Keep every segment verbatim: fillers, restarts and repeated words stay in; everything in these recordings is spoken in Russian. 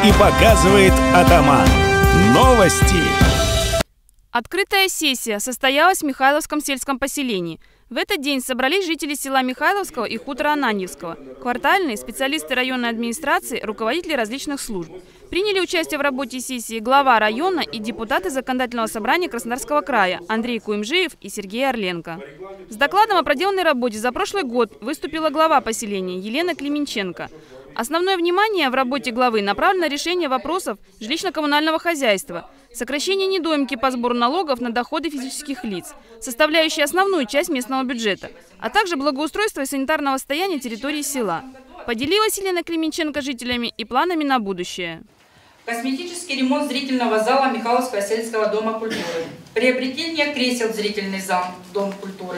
и показывает атаман. Новости. Открытая сессия состоялась в Михайловском сельском поселении. В этот день собрались жители села Михайловского и хутора Ананьевского, квартальные, специалисты районной администрации, руководители различных служб. Приняли участие в работе сессии глава района и депутаты Законодательного собрания Краснодарского края Андрей Куимжиев и Сергей Орленко. С докладом о проделанной работе за прошлый год выступила глава поселения Елена Клименченко. Основное внимание в работе главы направлено на решение вопросов жилищно-коммунального хозяйства, сокращение недоимки по сбору налогов на доходы физических лиц, составляющие основную часть местного бюджета, а также благоустройство и санитарного состояния территории села. Поделилась Елена Клименченко жителями и планами на будущее. Косметический ремонт зрительного зала Михайловского сельского дома культуры. Приобретение кресел в зрительный зал Дом культуры.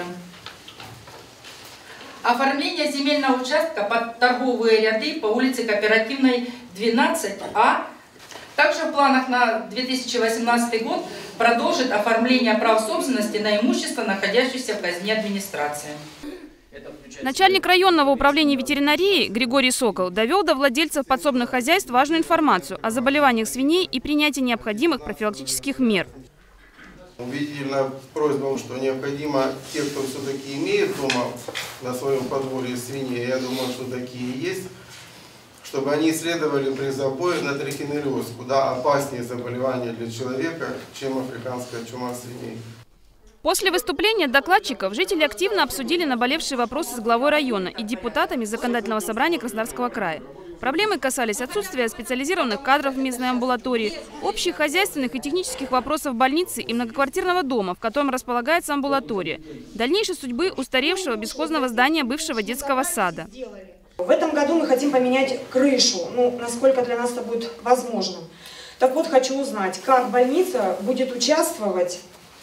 Оформление земельного участка под торговые ряды по улице Кооперативной, двенадцать А. Также в планах на две тысячи восемнадцатый год продолжит оформление прав собственности на имущество, находящееся в казне администрации. Начальник районного управления ветеринарии Григорий Сокол довел до владельцев подсобных хозяйств важную информацию о заболеваниях свиней и принятии необходимых профилактических мер. Убедительная просьба, что необходимо те, кто все-таки имеет дома на своем подворье свиней, я думаю, что такие есть, чтобы они исследовали при забое на трихинеллез, куда опаснее заболевание для человека, чем африканская чума свиней. После выступления докладчиков жители активно обсудили наболевшие вопросы с главой района и депутатами Законодательного собрания Краснодарского края. Проблемы касались отсутствия специализированных кадров в местной амбулатории, общих хозяйственных и технических вопросов больницы и многоквартирного дома, в котором располагается амбулатория, дальнейшей судьбы устаревшего бесхозного здания бывшего детского сада. В этом году мы хотим поменять крышу, ну, насколько для нас это будет возможно. Так вот, хочу узнать, как больница будет участвовать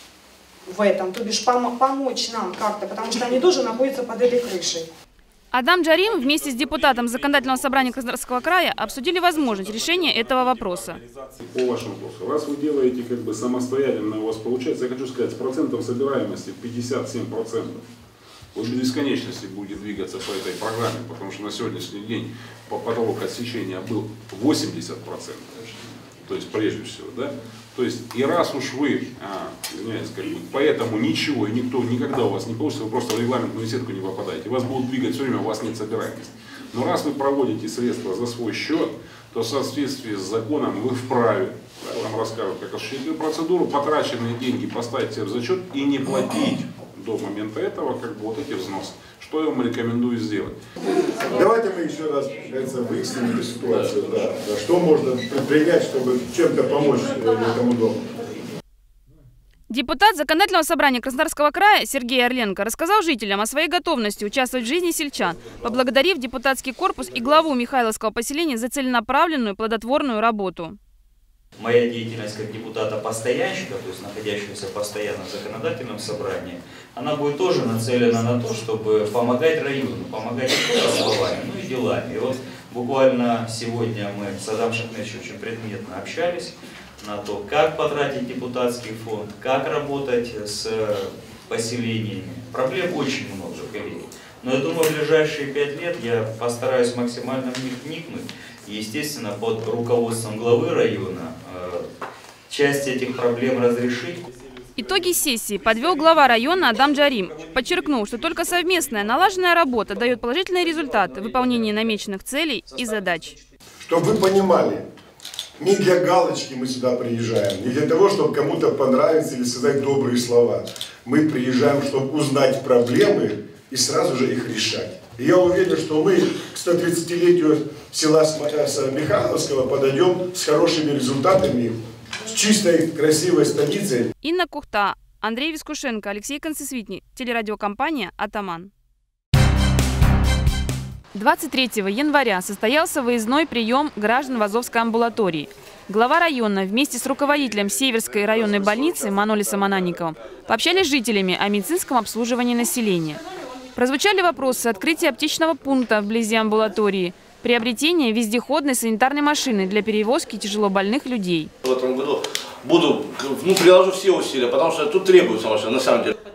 в этом, то бишь пом помочь нам как-то, потому что они тоже находятся под этой крышей. Адам Джарим вместе с депутатом Законодательного собрания Краснодарского края обсудили возможность решения этого вопроса. По вашему вопросу, раз вы делаете как бы самостоятельно, у вас получается, я хочу сказать, с процентом собираемости пятьдесят семь процентов. Вы до бесконечности будете двигаться по этой программе, потому что на сегодняшний день потолок отсечения был восемьдесят процентов. То есть прежде всего, да? То есть и раз уж вы, а, извиняюсь, как бы, поэтому ничего и никто никогда у вас не получится, вы просто в регламентную сетку не попадаете. Вас будут двигать все время, у вас нет собираемости. Но раз вы проводите средства за свой счет, то в соответствии с законом вы вправе, да, вам расскажут, как осуществить процедуру, потраченные деньги поставить себе в зачет и не платить до момента этого как бы вот эти взносы. Что я вам рекомендую сделать? Давайте мы еще раз, кажется, выясним эту ситуацию. Да, да, что можно предпринять, чтобы чем-то помочь этому дому? Депутат Законодательного собрания Краснодарского края Сергей Орленко рассказал жителям о своей готовности участвовать в жизни сельчан, поблагодарив депутатский корпус и главу Михайловского поселения за целенаправленную плодотворную работу. Моя деятельность как депутата-постоянщика, то есть находящегося постоянно в законодательном собрании, она будет тоже нацелена на то, чтобы помогать району, помогать не только словами, но и делами. И вот буквально сегодня мы с Адамом Шахмедовичем очень предметно общались на то, как потратить депутатский фонд, как работать с поселениями. Проблем очень много, коллеги. Но я думаю, в ближайшие пять лет я постараюсь максимально в них вникнуть. Естественно, под руководством главы района э, часть этих проблем разрешить. Итоги сессии подвел глава района Адам Джарим. Подчеркнул, что только совместная налаженная работа дает положительные результаты в выполнении намеченных целей и задач. Чтобы вы понимали, не для галочки мы сюда приезжаем, не для того, чтобы кому-то понравиться или сказать добрые слова. Мы приезжаем, чтобы узнать проблемы и сразу же их решать. И я уверен, что мы к сто тридцатилетию села Михайловского подойдем с хорошими результатами, с чистой, красивой столицей. Инна Кухта, Андрей Вискушенко, Алексей Концесвитни, телерадиокомпания «Атаман». двадцать третьего января состоялся выездной прием граждан в Азовской амбулатории. Глава района вместе с руководителем Северской районной больницы Манолисом Ананниковым пообщались с жителями о медицинском обслуживании населения. Прозвучали вопросы открытия аптечного пункта вблизи амбулатории, приобретения вездеходной санитарной машины для перевозки тяжелобольных людей. В этом году буду, ну, приложу все усилия, потому что тут требуется машина, на самом деле.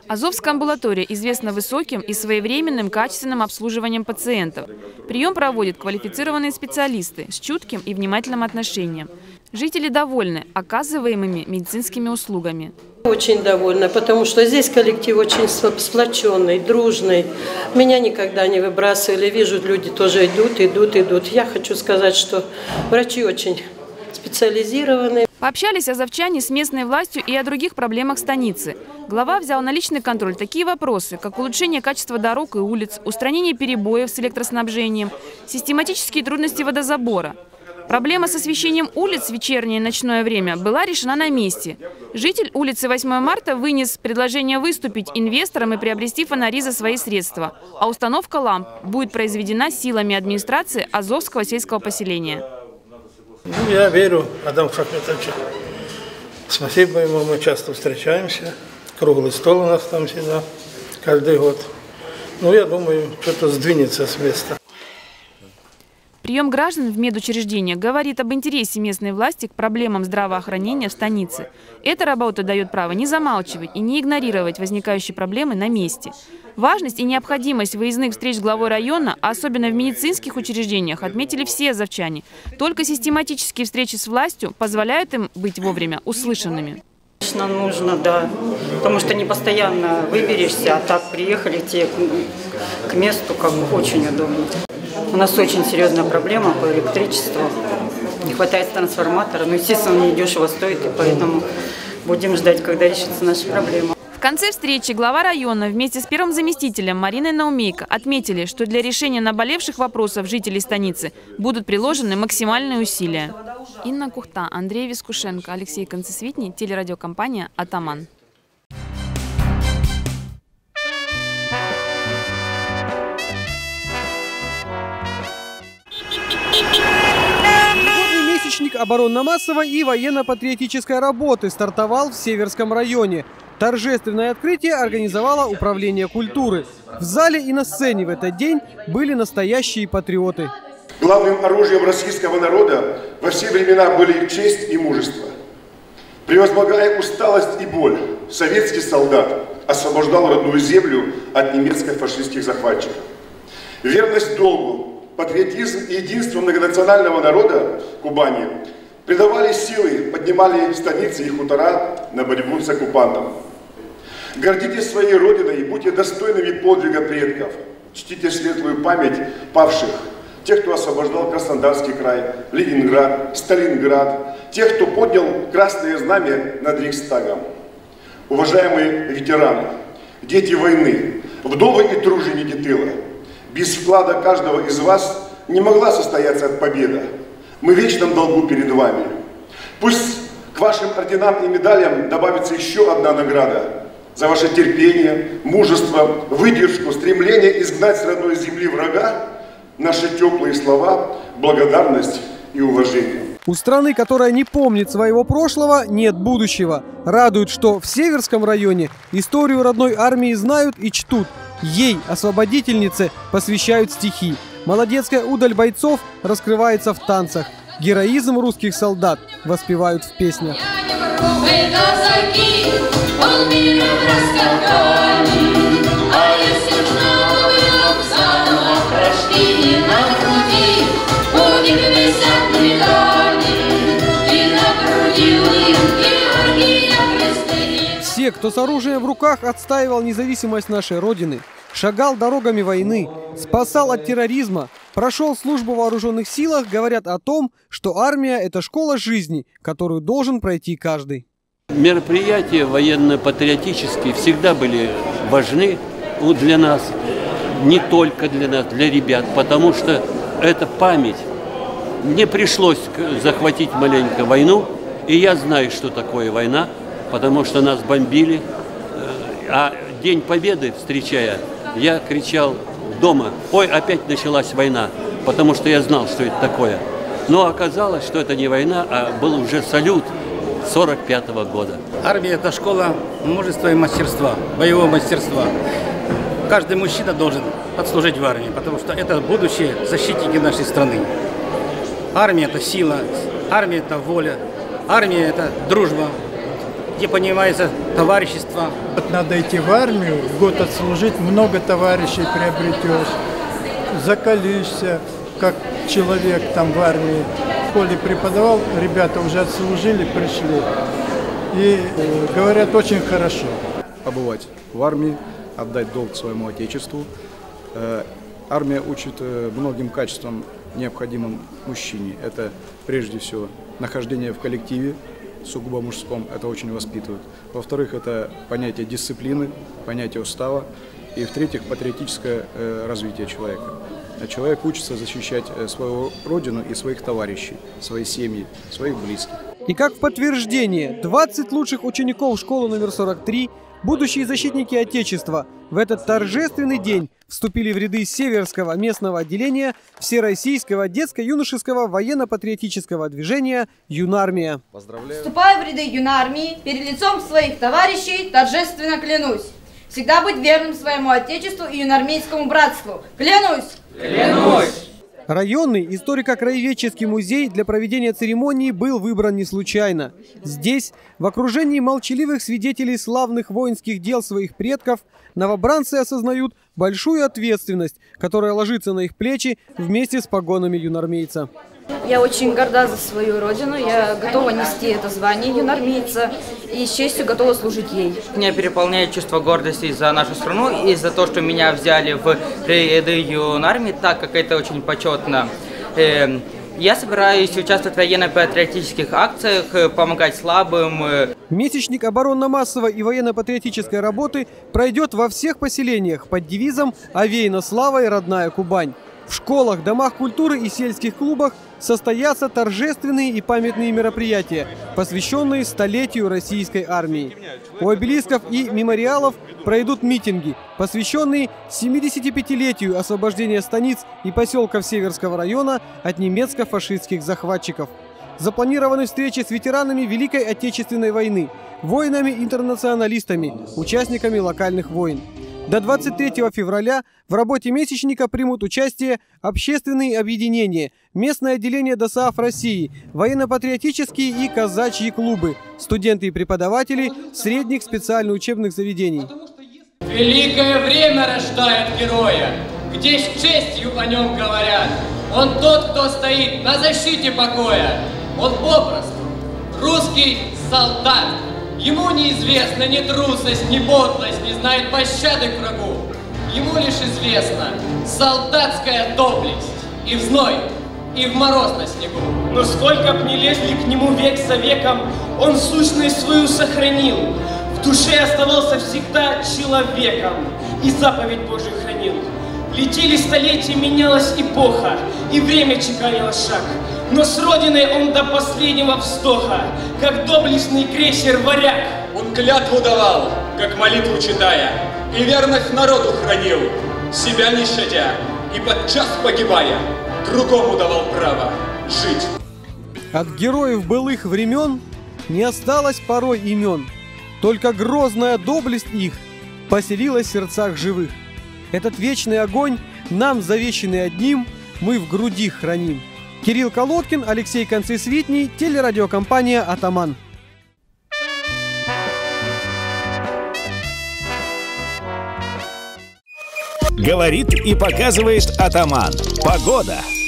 Азовская амбулатория известна высоким и своевременным качественным обслуживанием пациентов. Прием проводят квалифицированные специалисты с чутким и внимательным отношением. Жители довольны оказываемыми медицинскими услугами. Очень довольна, потому что здесь коллектив очень сплоченный, дружный. Меня никогда не выбрасывали. Вижу, люди тоже идут, идут, идут. Я хочу сказать, что врачи очень специализированные. Пообщались азовчане с местной властью и о других проблемах станицы. Глава взял на личный контроль такие вопросы, как улучшение качества дорог и улиц, устранение перебоев с электроснабжением, систематические трудности водозабора. Проблема с освещением улиц в вечернее и ночное время была решена на месте. Житель улицы восьмого марта вынес предложение выступить инвесторам и приобрести фонари за свои средства. А установка ламп будет произведена силами администрации Азовского сельского поселения. Ну, я верю Адаму Шахметовичу. Спасибо ему, мы часто встречаемся. Круглый стол у нас там всегда, каждый год. Ну, я думаю, что-то сдвинется с места. Прием граждан в медучреждениях говорит об интересе местной власти к проблемам здравоохранения в станице. Эта работа дает право не замалчивать и не игнорировать возникающие проблемы на месте. Важность и необходимость выездных встреч с главой района, а особенно в медицинских учреждениях, отметили все азовчане. Только систематические встречи с властью позволяют им быть вовремя услышанными. Конечно, нужно, да, потому что не постоянно выберешься, а так приехали те к месту, как бы очень удобно. У нас очень серьезная проблема по электричеству, не хватает трансформатора, но, естественно, он недешево стоит, и поэтому будем ждать, когда решится наша проблема. В конце встречи глава района вместе с первым заместителем Мариной Наумейко отметили, что для решения наболевших вопросов жителей станицы будут приложены максимальные усилия. Инна Кухта, Андрей Вискушенко, Алексей Концесвитний, телерадиокомпания «Атаман». Месячник оборонно-массовой и военно-патриотической работы стартовал в Северском районе. Торжественное открытие организовало Управление культуры. В зале и на сцене в этот день были настоящие патриоты. Главным оружием российского народа во все времена были честь и мужество. Превозмогая усталость и боль, советский солдат освобождал родную землю от немецко-фашистских захватчиков. Верность долгу, патриотизм и единство многонационального народа Кубани придавали силы, поднимали станицы и хутора на борьбу с оккупантом. Гордитесь своей родиной и будьте достойными подвига предков. Чтите светлую память павших, тех, кто освобождал Краснодарский край, Ленинград, Сталинград, тех, кто поднял красное знамя над Рейхстагом. Уважаемые ветераны, дети войны, вдовы и труженики тыла, без вклада каждого из вас не могла состояться победа. Мы в вечном долгу перед вами. Пусть к вашим орденам и медалям добавится еще одна награда за ваше терпение, мужество, выдержку, стремление изгнать с родной земли врага, наши теплые слова, благодарность и уважение. У страны, которая не помнит своего прошлого, нет будущего. Радует, что в Северском районе историю родной армии знают и чтут. Ей, освободительнице, посвящают стихи. Молодецкая удаль бойцов раскрывается в танцах. Героизм русских солдат воспевают в песнях. Все, кто с оружием в руках отстаивал независимость нашей Родины, шагал дорогами войны, спасал от терроризма, прошел службу в вооруженных силах, говорят о том, что армия – это школа жизни, которую должен пройти каждый. Мероприятия военно-патриотические всегда были важны для нас, не только для нас, для ребят, потому что это память. Мне пришлось захватить маленько войну, и я знаю, что такое война, потому что нас бомбили, а День Победы, встречая, я кричал дома: ой, опять началась война, потому что я знал, что это такое. Но оказалось, что это не война, а был уже салют сорок пятого года. Армия – это школа мужества и мастерства, боевого мастерства. Каждый мужчина должен отслужить в армии, потому что это будущие защитники нашей страны. Армия – это сила, армия – это воля, армия – это дружба. где понимается товарищество. Вот надо идти в армию, год отслужить, много товарищей приобретешь, закалишься, как человек там в армии. В школе преподавал, ребята уже отслужили, пришли. И э, говорят, очень хорошо. Побывать в армии, отдать долг своему отечеству. Э, армия учит э, многим качествам, необходимым мужчине. Это прежде всего нахождение в коллективе, сугубо мужском, это очень воспитывает. Во-вторых, это понятие дисциплины, понятие устава. И в-третьих, патриотическое э, развитие человека. Человек учится защищать свою родину и своих товарищей, свои семьи, своих близких. И как в подтверждение, двадцать лучших учеников школы номер сорок три, будущие защитники Отечества, в этот торжественный день вступили в ряды Северского местного отделения Всероссийского детско-юношеского военно-патриотического движения «Юнармия». Поздравляю. Вступая в ряды Юнармии, перед лицом своих товарищей торжественно клянусь всегда быть верным своему Отечеству и юнармейскому братству. Клянусь! Клянусь! Районный историко-краеведческий музей для проведения церемонии был выбран не случайно. Здесь, в окружении молчаливых свидетелей славных воинских дел своих предков, новобранцы осознают большую ответственность, которая ложится на их плечи вместе с погонами юнармейца. Я очень горда за свою родину, я готова нести это звание юнармейца и с честью готова служить ей. Меня переполняет чувство гордости за нашу страну и за то, что меня взяли в ряды юнармии, так как это очень почетно. Я собираюсь участвовать в военно-патриотических акциях, помогать слабым. Месячник оборонно-массовой и военно-патриотической работы пройдет во всех поселениях под девизом «Овеяна славой, родная Кубань». В школах, домах культуры и сельских клубах состоятся торжественные и памятные мероприятия, посвященные столетию российской армии. У обелисков и мемориалов пройдут митинги, посвященные семидесятипятилетию освобождения станиц и поселков Северского района от немецко-фашистских захватчиков. Запланированы встречи с ветеранами Великой Отечественной войны, воинами-интернационалистами, участниками локальных войн. До двадцать третьего февраля в работе месячника примут участие общественные объединения, местное отделение ДОСААФ России, военно-патриотические и казачьи клубы, студенты и преподаватели средних специально-учебных заведений. Великое время рождает героя, где с честью о нем говорят. Он тот, кто стоит на защите покоя. Он попросту русский солдат. Ему неизвестна ни трусость, ни подлость, не знает пощады к врагу. Ему лишь известна солдатская доблесть и в зной, и в мороз на снегу. Но сколько б ни лезли к нему век за веком, он сущность свою сохранил. В душе оставался всегда человеком и заповедь Божию хранил. Летели столетия, менялась эпоха, и время чеканило шаг. Но с родиной он до последнего вздоха, как доблестный крейсер «Варяг». Он клятву давал, как молитву читая, и верность народу хранил, себя не щадя, и подчас погибая, другому давал право жить. От героев былых времен не осталось порой имен, только грозная доблесть их поселилась в сердцах живых. Этот вечный огонь, нам завещанный одним, мы в груди храним. Кирилл Колодкин, Алексей Концесвитний, телерадиокомпания «Атаман». Говорит и показывает «Атаман». Погода.